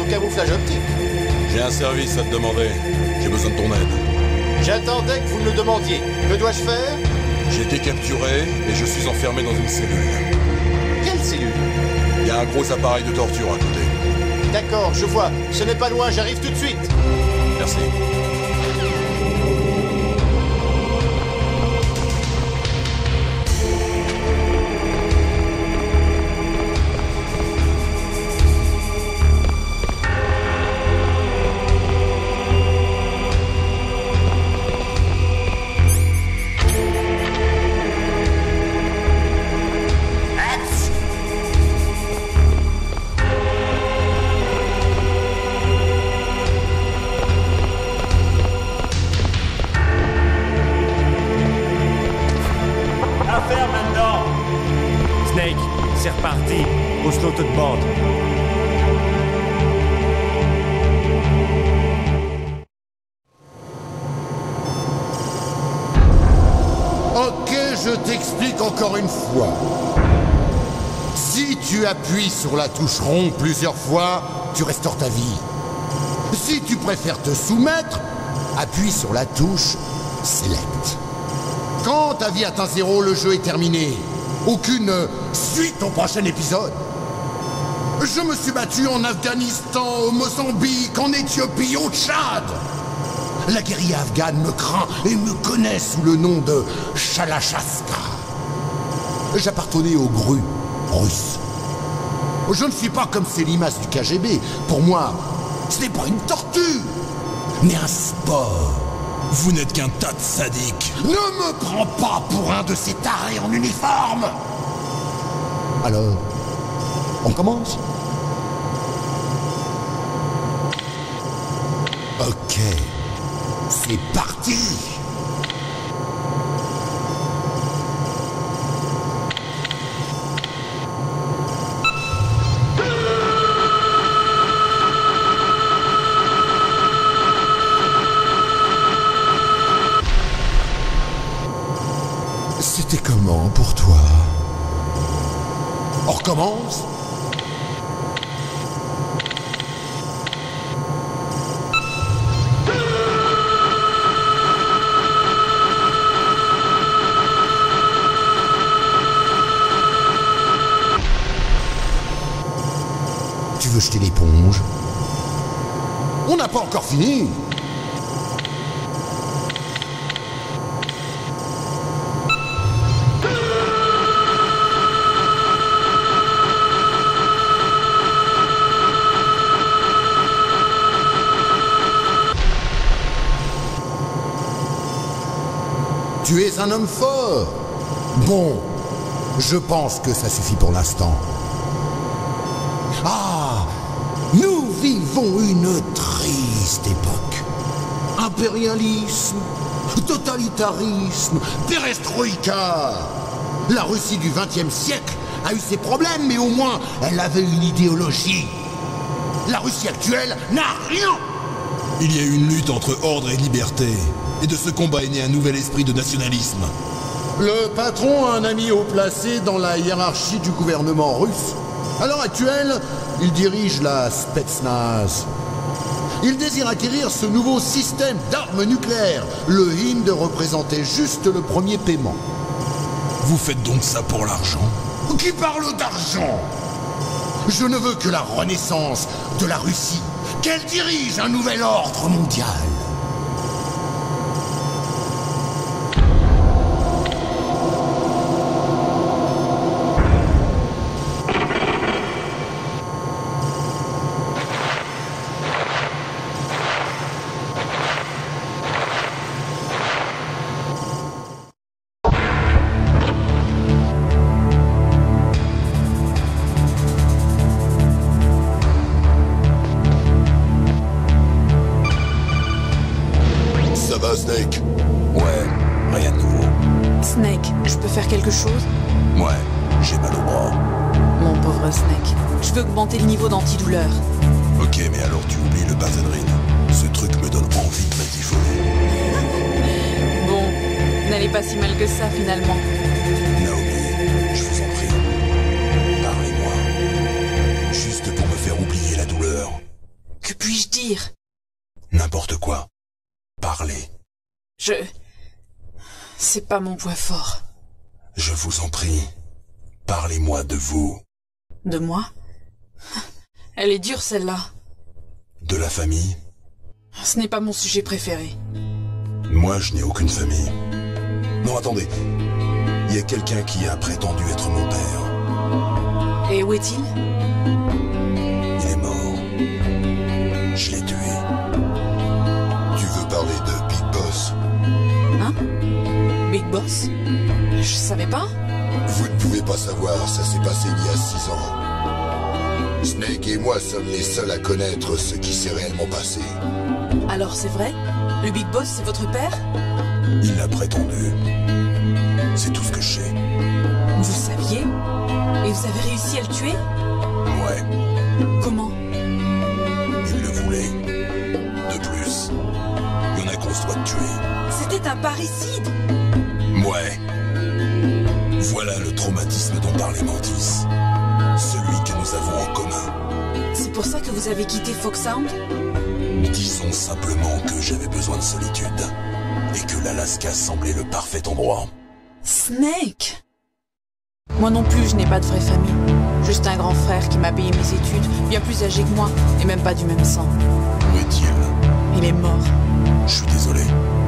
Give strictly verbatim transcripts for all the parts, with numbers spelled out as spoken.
camouflage optique. J'ai un service à te demander. J'ai besoin de ton aide. J'attendais que vous me le demandiez. Que dois-je faire? J'ai été capturé et je suis enfermé dans une cellule. Quelle cellule? Il y a un gros appareil de torture à côté. D'accord, je vois. Ce n'est pas loin, j'arrive tout de suite. Merci. C'est reparti. Oslo te demande. Ok, je t'explique encore une fois. Si tu appuies sur la touche ronde plusieurs fois, tu restaures ta vie. Si tu préfères te soumettre, appuie sur la touche Select. Quand ta vie atteint zéro, le jeu est terminé. Aucune suite au prochain épisode. Je me suis battu en Afghanistan, au Mozambique, en Éthiopie, au Tchad. La guérilla afghane me craint et me connaît sous le nom de Chalachaska. J'appartenais aux grues russes. Je ne suis pas comme ces limaces du K G B. Pour moi, ce n'est pas une tortue, mais un sport. Vous n'êtes qu'un tas de sadiques. Ne me prends pas pour un de ces tarés en uniforme. Alors, on commence? Ok, c'est parti. C'était comment pour toi? On recommence? Tu veux jeter l'éponge? On n'a pas encore fini. Tu es un homme fort. Bon, je pense que ça suffit pour l'instant. Ah, nous vivons une triste époque. Impérialisme, totalitarisme, perestroïka. La Russie du vingtième siècle a eu ses problèmes, mais au moins, elle avait une idéologie. La Russie actuelle n'a rien. Il y a eu une lutte entre ordre et liberté. Et de ce combat est né un nouvel esprit de nationalisme. Le patron a un ami haut placé dans la hiérarchie du gouvernement russe. À l'heure actuelle, il dirige la Spetsnaz. Il désire acquérir ce nouveau système d'armes nucléaires. Le Hind représentait juste le premier paiement. Vous faites donc ça pour l'argent? Qui parle d'argent? Je ne veux que la renaissance de la Russie, qu'elle dirige un nouvel ordre mondial. Snake? Ouais, rien de nouveau. Snake, je peux faire quelque chose? Ouais, j'ai mal au bras. Mon pauvre Snake, je veux augmenter le niveau d'antidouleur. Ok, mais alors tu oublies le Bazadrine. Ce truc me donne envie de m'attifoler. Bon, n'allez pas si mal que ça finalement. Naomi, je vous en prie, parlez-moi. Juste pour me faire oublier la douleur. dire? N'importe quoi. Parlez. Je... C'est pas mon point fort. Je vous en prie. Parlez-moi de vous. De moi? Elle est dure, celle-là. De la famille? Ce n'est pas mon sujet préféré. Moi, je n'ai aucune famille. Non, attendez. Il y a quelqu'un qui a prétendu être mon père. Et où est-il? Il est mort. Je l'ai tué. Tu veux parler de Big Boss? Hein? Big Boss? Je savais pas. Vous ne pouvez pas savoir, ça s'est passé il y a six ans. Snake et moi sommes les seuls à connaître ce qui s'est réellement passé. Alors c'est vrai? Le Big Boss, c'est votre père? Il l'a prétendu. C'est tout ce que je sais. Vous saviez? Et vous avez réussi à le tuer? Ouais, Comment? il le voulait. De plus, il y en a qu'on se doit tuer. C'était un parricide! Ouais. Voilà le traumatisme dont parlait Mantis. Celui que nous avons en commun. C'est pour ça que vous avez quitté Foxhound? Disons simplement que j'avais besoin de solitude. Et que l'Alaska semblait le parfait endroit. Snake! Moi non plus, je n'ai pas de vraie famille. Juste un grand frère qui m'a payé mes études, bien plus âgé que moi, et même pas du même sang. Où est-il? Il est mort. Je suis désolé.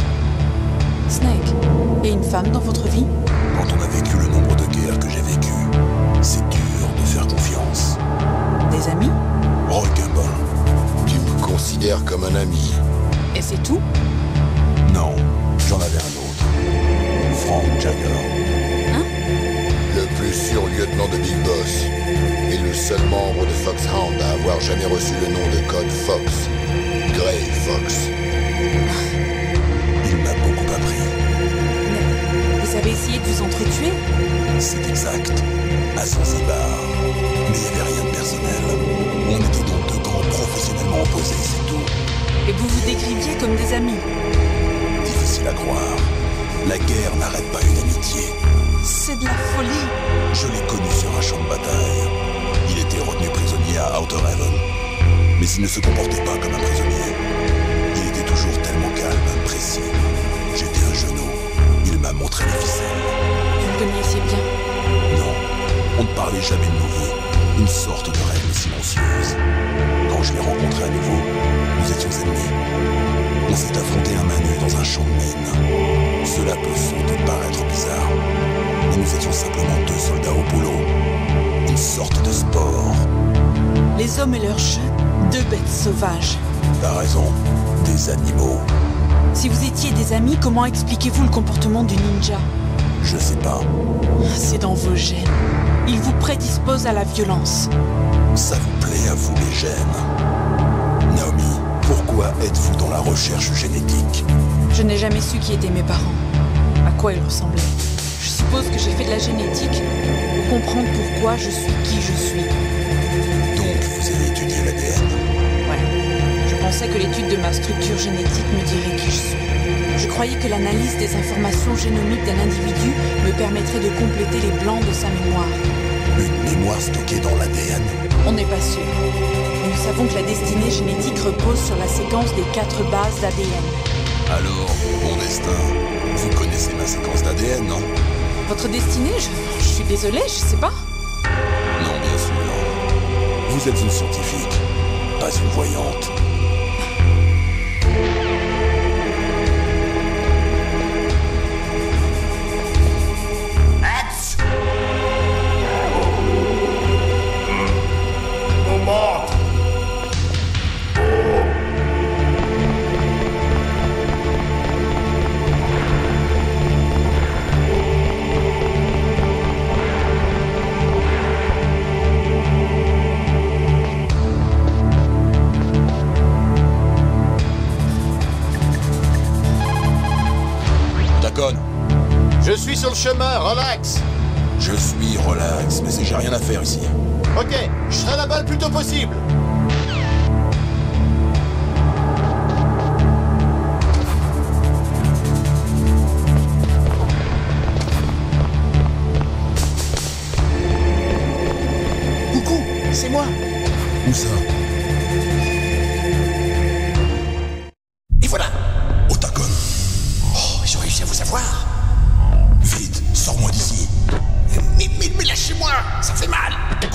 Snake, et une femme dans votre vie? Quand on a vécu le nombre de guerres que j'ai vécues, c'est dur de faire confiance. Des amis? Roy Campbell. Tu me considères comme un ami. Et c'est tout? Non, j'en avais un autre. Frank Jagger. Hein? Le plus sûr lieutenant de Big Boss. Et le seul membre de Foxhound à avoir jamais reçu le nom de code Fox. Gray Fox. Il m'a beaucoup appris. Mais vous avez essayé de vous entretuer? C'est exact. À Zanzibar. Mais il n'y avait rien de personnel. On était donc deux camps professionnellement opposés, c'est tout. Et vous vous décriviez comme des amis? Difficile à croire. La guerre n'arrête pas une amitié. C'est de la folie! Je l'ai connu sur un champ de bataille. Il était retenu prisonnier à Outer Haven. Mais il ne se comportait pas comme un prisonnier. Il était toujours tellement calme, précis. J'étais un genou. Il m'a montré les ficelles. Vous le connaissiez bien? Non, on ne parlait jamais de nos vies. Une sorte de règle silencieuse. Quand je l'ai rencontré à nouveau, nous étions ennemis. On s'est affronté un main nue dans un champ de mine. Cela peut sans doute paraître bizarre, mais nous étions simplement deux soldats au boulot. Une sorte de sport. Les hommes et leurs jeux, deux bêtes sauvages. T'as raison, des animaux. Si vous étiez des amis, comment expliquez-vous le comportement du ninja? Je sais pas, C'est dans vos gènes. Il vous prédispose à la violence. ça vous plaît à vous les gènes. Naomi, pourquoi êtes-vous dans la recherche génétique? Je n'ai jamais su qui étaient mes parents, à quoi ils ressemblaient. Je suppose que j'ai fait de la génétique pour comprendre pourquoi je suis qui je suis. Donc vous avez étudié l'A D N? Ouais. Je pensais que l'étude de ma structure génétique me dirait qui je suis. Je croyais que l'analyse des informations génomiques d'un individu me permettrait de compléter les blancs de sa mémoire. Une mémoire stockée dans l'A D N? On n'est pas sûr. Nous savons que la destinée génétique repose sur la séquence des quatre bases d'A D N. Alors, bon destin, vous connaissez ma séquence d'A D N, non? Votre destinée, je, je suis désolée, je sais pas. Non, bien sûr. Vous êtes une scientifique, pas une voyante. Je suis sur le chemin, relax. Je suis relax, mais c'est que j'ai rien à faire ici. Ok, je serai là-bas le plus tôt possible. Coucou, c'est moi. Où ça?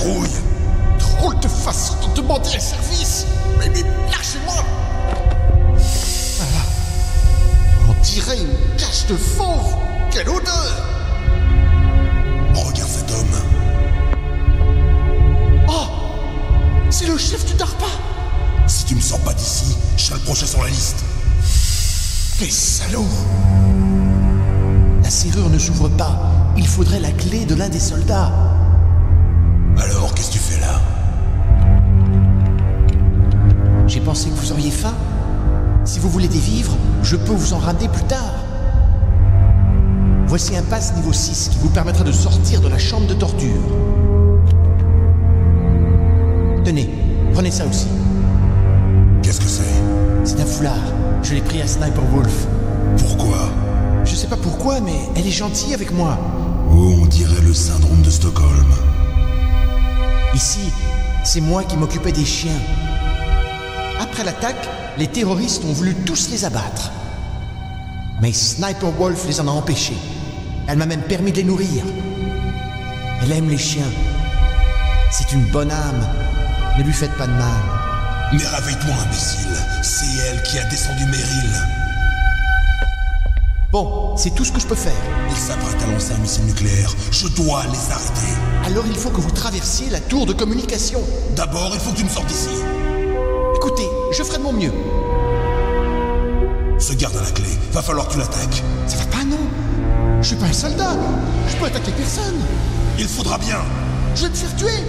grouille. Drôle de façon de demander un service. Mais, mais lâchez-moi. Ah, on dirait une cage de fauve. Quelle odeur. Regarde cet homme. Oh, c'est le chef du DARPA. Si tu me sors pas d'ici, je serai le prochain sur la liste. Quel salaud. La serrure ne s'ouvre pas. Il faudrait la clé de l'un des soldats. Alors, qu'est-ce que tu fais là? J'ai pensé que vous auriez faim. Si vous voulez des vivres, je peux vous en ramener plus tard. Voici un pass niveau six qui vous permettra de sortir de la chambre de torture. Tenez, prenez ça aussi. Qu'est-ce que c'est? C'est un foulard. Je l'ai pris à Sniper Wolf. Pourquoi? Je sais pas pourquoi, mais elle est gentille avec moi. Oh, on dirait le syndrome de Stockholm. Ici, c'est moi qui m'occupais des chiens. Après l'attaque, les terroristes ont voulu tous les abattre. Mais Sniper Wolf les en a empêchés. Elle m'a même permis de les nourrir. Elle aime les chiens. C'est une bonne âme. Ne lui faites pas de mal. Mais réveille-toi, imbécile. C'est elle qui a descendu Meryl. Bon, c'est tout ce que je peux faire. Ils s'apprêtent à lancer un missile nucléaire. Je dois les arrêter. Alors il faut que vous traversiez la tour de communication. D'abord, il faut que tu me sortes d'ici. Écoutez, je ferai de mon mieux. Ce garde à la clé, va falloir que tu l'attaques. Ça va pas, non? Je suis pas un soldat. Je peux attaquer personne. Il faudra bien. Je vais te faire tuer.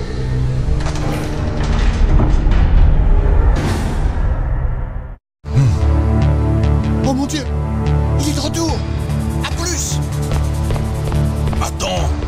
Hmm. Oh mon Dieu, il est de retour. À plus. Attends.